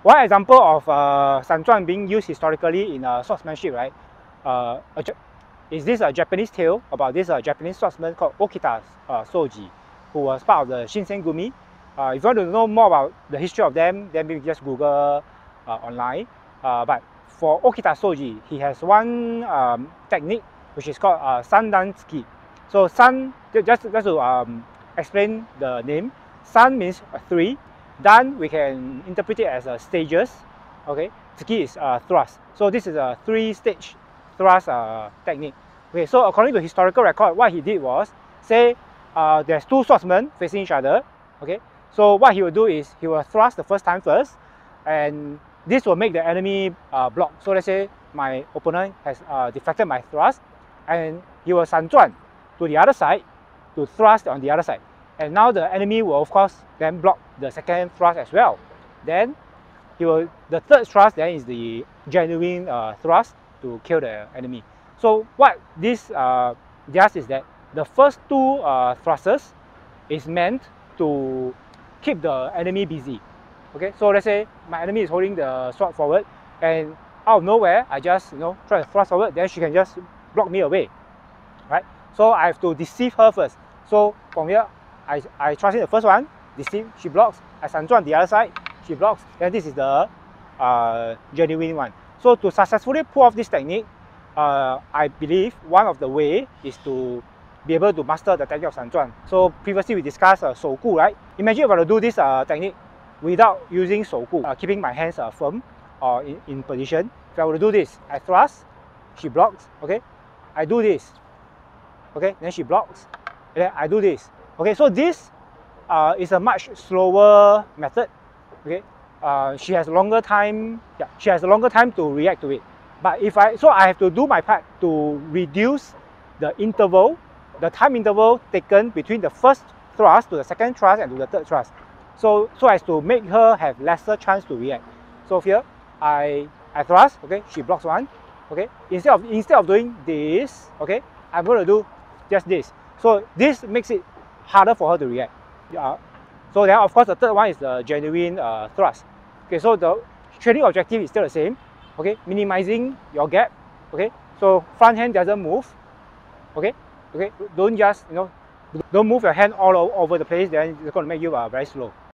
one example of zhuan being used historically in swordsmanship, right? Is this a Japanese tale about this Japanese swordsman called Okita Souji, who was part of the Shinsengumi. If you want to know more about the history of them, then maybe just Google online. But for Okita Souji, he has one technique which is called Sandan Tsuki. So san, just to explain the name, san means 3. Dan we can interpret it as stages. Okay, Tsuki is thrust. So this is a 3-stage thrust technique. Okay, so according to historical record, what he did was, say there's 2 swordsmen facing each other. Okay, so what he will do is he will thrust the first time first, and this will make the enemy block. So let's say my opponent has deflected my thrust, and he will zhuan to the other side to thrust on the other side. And now the enemy will of course then block the second thrust as well. Then the third thrust then is the genuine thrust to kill the enemy. So what this does is that the first 2 thrusters is meant to keep the enemy busy. Okay, so let's say my enemy is holding the sword forward, and out of nowhere I just try to thrust forward, then she can just block me away, right? So I have to deceive her first. So from here I thrust in the first one, deceive, she blocks. I zhuan the other side, she blocks. Then this is the genuine one. So to successfully pull off this technique, I believe one of the way is to be able to master the technique of zhuan. So previously we discussed shougu, right? Imagine if I were to do this technique without using shougu, keeping my hands firm or in position. If I were to do this, I thrust, she blocks. Okay, I do this. Okay, then she blocks. And then I do this. Okay, so this is a much slower method. Okay, she has longer time. Yeah, she has a longer time to react to it. But so I have to do my part to reduce the interval, the time interval taken between the first thrust to the second thrust and to the third thrust. So as to make her have lesser chance to react. So here I thrust. Okay, she blocks one. Okay, instead of doing this, okay, I'm going to do just this. So this makes it harder for her to react. So then of course the third one is the genuine thrust. Okay, so the training objective is still the same. Okay, minimizing your gap. Okay, so front hand doesn't move. Okay, don't just don't move your hand all over the place. Then it's going to make you very slow.